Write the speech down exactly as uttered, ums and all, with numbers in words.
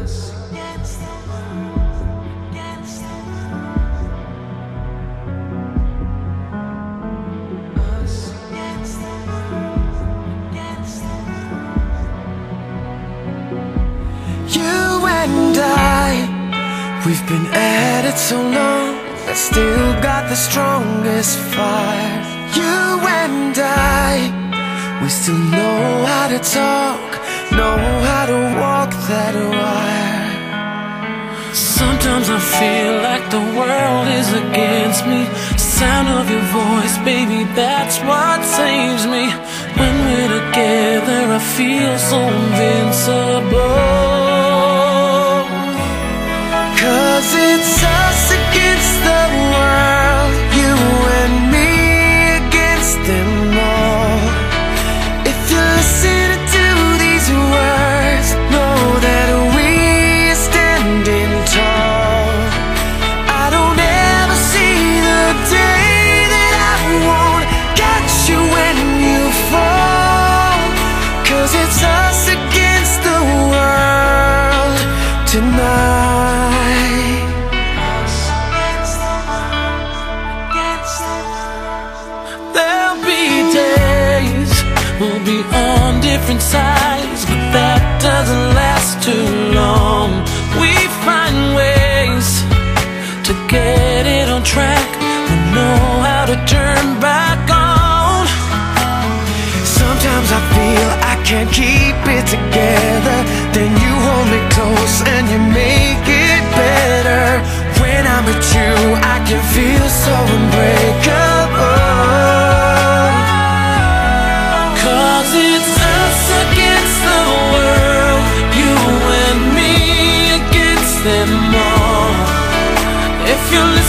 We've been at it so long, I still got the strongest fire. You and I, we still know how to talk, know how to walk that wire. Sometimes I feel like the world is against me. Sound of your voice, baby, that's what saves me. When we're together, I feel so invincible. Cause it's us against the world, you and me against them all. If you're listening to these words, know that we're standing tall. I don't ever see the day that I won't catch you when you fall. Cause it's us against the world tonight. We'll be on different sides, but that doesn't last too long. We find ways to get it on track. We know how to turn back on. Sometimes I feel I can't keep it together, then you hold me close and you make it better. When I'm with you, I can feel so unbreakable. It's us against the world, you and me against them all. If you're listening